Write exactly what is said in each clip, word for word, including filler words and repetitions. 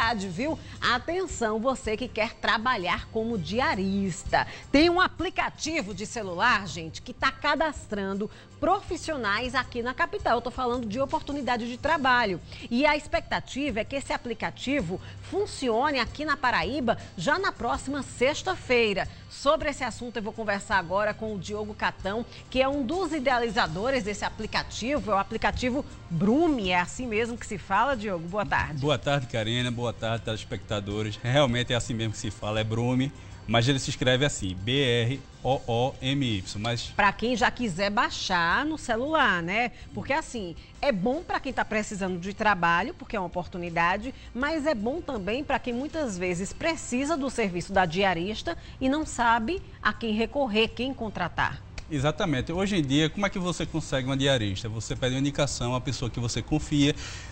oportunidade, viu? Atenção, você que quer trabalhar como diarista. Tem um aplicativo de celular, gente, que está cadastrando profissionais aqui na capital. Eu tô falando de oportunidade de trabalho. E a expectativa é que esse aplicativo funcione aqui na Paraíba já na próxima sexta-feira. Sobre esse assunto eu vou conversar agora com o Diogo Catão, que é um dos idealizadores desse aplicativo. É o aplicativo Brume, é assim mesmo que se fala, Diogo? Boa tarde. Boa tarde, Karina. Boa tarde, telespectadores. Realmente é assim mesmo que se fala, é Brume. Mas ele se escreve assim, B R O O M Y. Mas... para quem já quiser baixar no celular, né? Porque assim, é bom para quem está precisando de trabalho, porque é uma oportunidade, mas é bom também para quem muitas vezes precisa do serviço da diarista e não sabe a quem recorrer, quem contratar. Exatamente. Hoje em dia, como é que você consegue uma diarista? Você pede uma indicação a pessoa que você confia.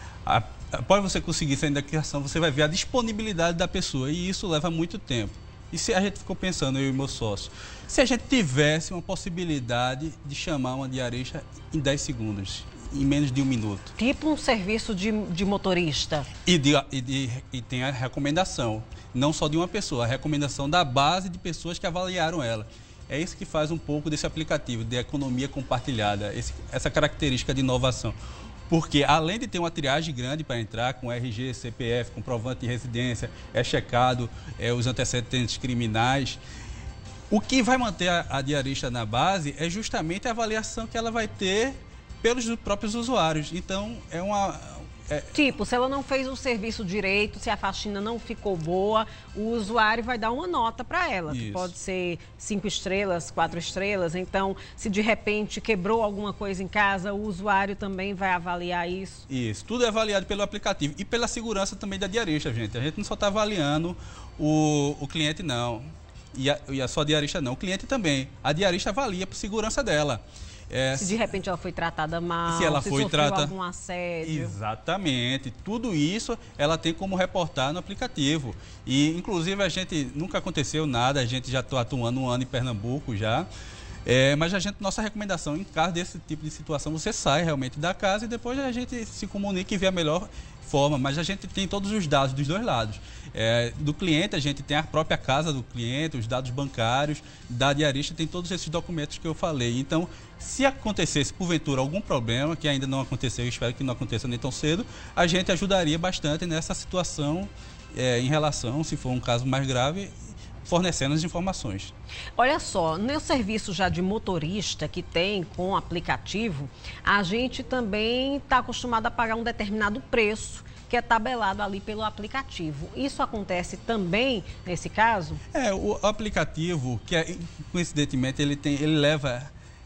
Após você conseguir essa indicação, você vai ver a disponibilidade da pessoa e isso leva muito tempo. E se a gente ficou pensando, eu e meu sócio, se a gente tivesse uma possibilidade de chamar uma diarista em dez segundos, em menos de um minuto. Tipo um serviço de, de motorista. E, de, e, de, e tem a recomendação, não só de uma pessoa, a recomendação da base de pessoas que avaliaram ela. É isso que faz um pouco desse aplicativo, de economia compartilhada, esse, essa característica de inovação. Porque, além de ter uma triagem grande para entrar, com R G, C P F, comprovante de residência, é checado é, os antecedentes criminais, o que vai manter a, a diarista na base é justamente a avaliação que ela vai ter pelos próprios usuários. Então, é uma... É... Tipo, se ela não fez o serviço direito, se a faxina não ficou boa, o usuário vai dar uma nota para ela, que pode ser cinco estrelas, quatro estrelas. Então, se de repente quebrou alguma coisa em casa, o usuário também vai avaliar isso. Isso, tudo é avaliado pelo aplicativo e pela segurança também da diarista, gente. A gente não só está avaliando o, o cliente, não, e a, e a só diarista não, o cliente também. A diarista avalia por segurança dela. É, se de repente ela foi tratada mal, se ela se foi sofreu tratada algum assédio. Exatamente. Tudo isso ela tem como reportar no aplicativo. E, inclusive, a gente nunca aconteceu nada, a gente já está atuando um ano em Pernambuco já. É, mas a gente, nossa recomendação, em caso desse tipo de situação, você sai realmente da casa e depois a gente se comunica e vê a melhor forma. Mas a gente tem todos os dados dos dois lados. É, do cliente, a gente tem a própria casa do cliente, os dados bancários, da diarista, tem todos esses documentos que eu falei. Então, se acontecesse, porventura, algum problema, que ainda não aconteceu, eu espero que não aconteça nem tão cedo, a gente ajudaria bastante nessa situação é, em relação, se for um caso mais grave, fornecendo as informações. Olha só, no serviço já de motorista que tem com aplicativo, a gente também está acostumado a pagar um determinado preço que é tabelado ali pelo aplicativo. Isso acontece também nesse caso? É, o aplicativo, que é, coincidentemente, ele, tem, ele leva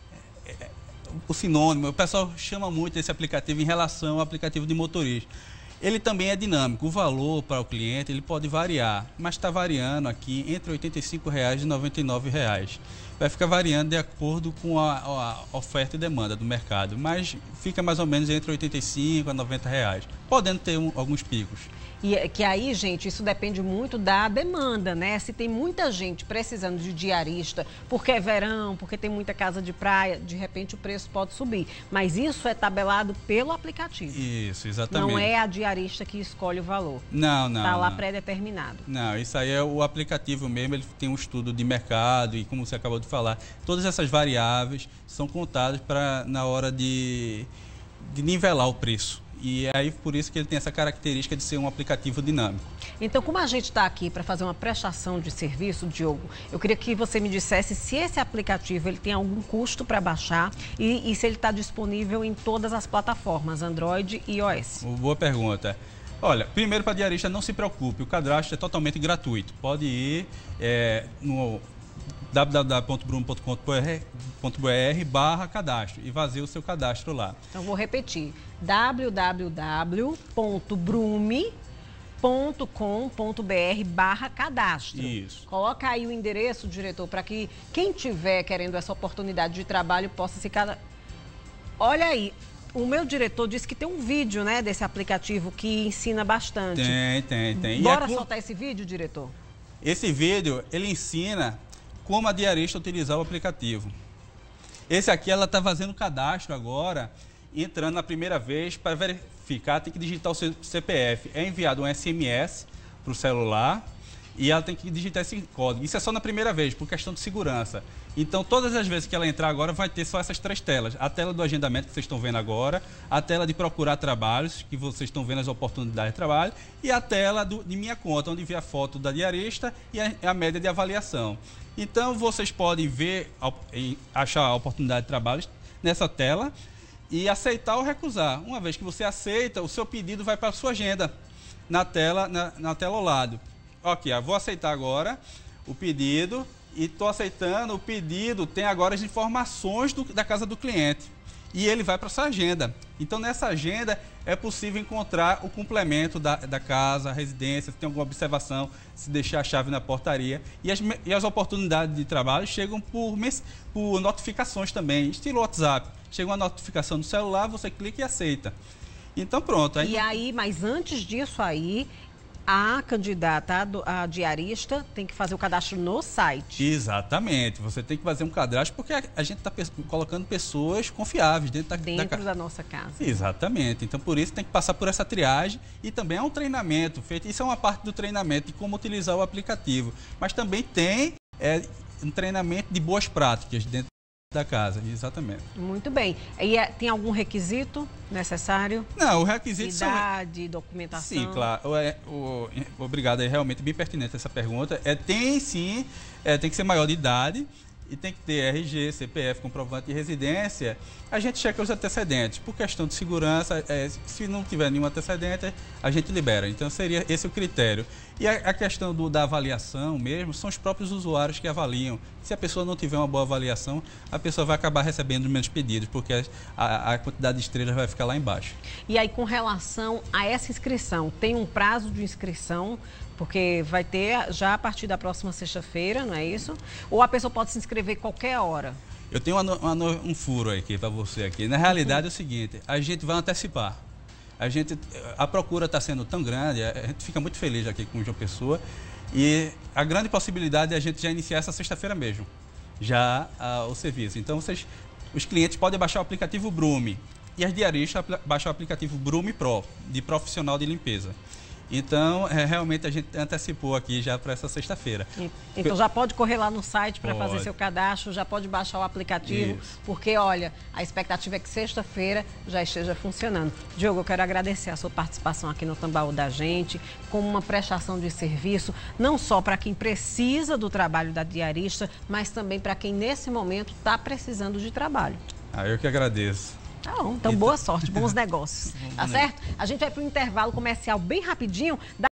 é, o sinônimo, o pessoal chama muito esse aplicativo em relação ao aplicativo de motorista. Ele também é dinâmico, o valor para o cliente ele pode variar, mas está variando aqui entre oitenta e cinco reais e noventa e nove reais. Vai ficar variando de acordo com a, a oferta e demanda do mercado, mas fica mais ou menos entre oitenta e cinco a noventa reais, podendo ter um, alguns picos. E que aí, gente, isso depende muito da demanda, né? Se tem muita gente precisando de diarista, porque é verão, porque tem muita casa de praia, de repente o preço pode subir. Mas isso é tabelado pelo aplicativo. Isso, exatamente. Não é a diarista que escolhe o valor. Não, não. Está lá não. pré-determinado. Não, isso aí é o aplicativo mesmo, ele tem um estudo de mercado e, como você acabou de falar, todas essas variáveis são contadas para na hora de, de nivelar o preço. E é aí por isso que ele tem essa característica de ser um aplicativo dinâmico. Então, como a gente está aqui para fazer uma prestação de serviço, Diogo, eu queria que você me dissesse se esse aplicativo ele tem algum custo para baixar e, e se ele está disponível em todas as plataformas, Android e iOS. Boa pergunta. Olha, primeiro, para a diarista, não se preocupe, o cadastro é totalmente gratuito. Pode ir é, no w w w ponto brume ponto com ponto b r barra cadastro e fazer o seu cadastro lá. Então, vou repetir, w w w ponto brume ponto com ponto b r barra cadastro. Isso. Coloca aí o endereço, diretor, para que quem tiver querendo essa oportunidade de trabalho possa se cadastrar. Olha aí, o meu diretor disse que tem um vídeo, né, desse aplicativo que ensina bastante. Tem, tem, tem. Bora e a... soltar esse vídeo, diretor? Esse vídeo, ele ensina como a diarista utilizar o aplicativo. Esse aqui, ela está fazendo cadastro agora, entrando na primeira vez para verificar, tem que digitar o seu C P F. É enviado um S M S para o celular e ela tem que digitar esse código. Isso é só na primeira vez, por questão de segurança. Então, todas as vezes que ela entrar agora, vai ter só essas três telas. A tela do agendamento, que vocês estão vendo agora, a tela de procurar trabalhos, que vocês estão vendo as oportunidades de trabalho, e a tela do, de minha conta, onde vê a foto da diarista e a, a média de avaliação. Então, vocês podem ver, achar a oportunidade de trabalho nessa tela e aceitar ou recusar. Uma vez que você aceita, o seu pedido vai para a sua agenda, na tela, na, na tela ao lado. Ok, eu vou aceitar agora o pedido e estou aceitando o pedido, tem agora as informações do, da casa do cliente e ele vai para a sua agenda. Então, nessa agenda é possível encontrar o complemento da, da casa, a residência, se tem alguma observação, se deixar a chave na portaria. E as, e as oportunidades de trabalho chegam por, por notificações também, estilo WhatsApp. Chega uma notificação no celular, você clica e aceita. Então, pronto. Aí... E aí, mas antes disso aí, a candidata, a diarista, tem que fazer o cadastro no site. Exatamente. Você tem que fazer um cadastro porque a gente está colocando pessoas confiáveis dentro da Dentro da, da nossa casa. Exatamente. Então, por isso, tem que passar por essa triagem e também é um treinamento feito. Isso é uma parte do treinamento de como utilizar o aplicativo. Mas também tem é, um treinamento de boas práticas dentro da casa, exatamente. Muito bem. E é, tem algum requisito necessário? Não, o requisito... Idade, são... documentação? Sim, claro. É, o, obrigado, é realmente bem pertinente essa pergunta. É, tem sim, é, tem que ser maior de idade e tem que ter R G, C P F, comprovante de residência. A gente checa os antecedentes. Por questão de segurança, é, se não tiver nenhum antecedente, a gente libera. Então, seria esse o critério. E a, a questão do, da avaliação mesmo, são os próprios usuários que avaliam. Se a pessoa não tiver uma boa avaliação, a pessoa vai acabar recebendo menos pedidos, porque a, a quantidade de estrelas vai ficar lá embaixo. E aí, com relação a essa inscrição, tem um prazo de inscrição? Porque vai ter já a partir da próxima sexta-feira, não é isso? Ou a pessoa pode se inscrever qualquer hora? Eu tenho uma, uma, um furo aqui para você aqui. Na realidade, uhum. é o seguinte, a gente vai antecipar. A, gente, a procura está sendo tão grande, a gente fica muito feliz aqui com o João Pessoa. E a grande possibilidade é a gente já iniciar essa sexta-feira mesmo, já a, o serviço. Então, vocês, os clientes podem baixar o aplicativo Brume e as diaristas baixar o aplicativo Brume Pro, de profissional de limpeza. Então, é, realmente a gente antecipou aqui já para essa sexta-feira. Então já pode correr lá no site para fazer seu cadastro, já pode baixar o aplicativo, Isso. porque, olha, a expectativa é que sexta-feira já esteja funcionando. Diogo, eu quero agradecer a sua participação aqui no Tambaú da gente, como uma prestação de serviço, não só para quem precisa do trabalho da diarista, mas também para quem nesse momento está precisando de trabalho. Ah, eu que agradeço. Tá bom, então boa sorte, bons negócios, tá certo? A gente vai para um intervalo comercial bem rapidinho.